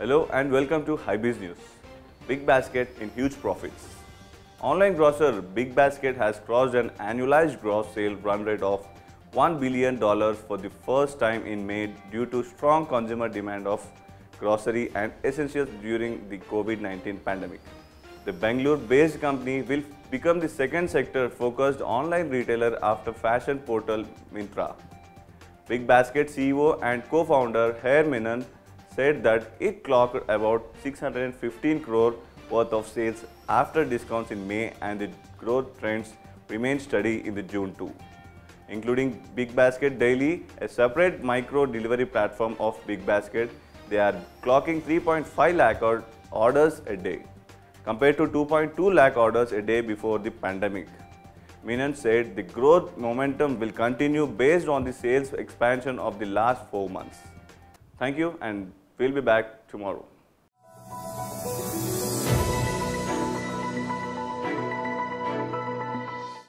Hello and welcome to Hybees News. Big Basket in huge profits. Online grocer Big Basket has crossed an annualized gross sale run rate of $1 billion for the first time in May due to strong consumer demand of grocery and essentials during the COVID-19 pandemic. The Bangalore-based company will become the second sector-focused online retailer after fashion portal Myntra. Big Basket CEO and co-founder Her Menon said that it clocked about 615 crore worth of sales after discounts in May, and the growth trends remain steady in the June too. Including Big Basket Daily, a separate micro delivery platform of Big Basket, they are clocking 3.5 lakh orders a day, compared to 2.2 lakh orders a day before the pandemic. Menon said the growth momentum will continue based on the sales expansion of the last 4 months. Thank you, and we'll be back tomorrow.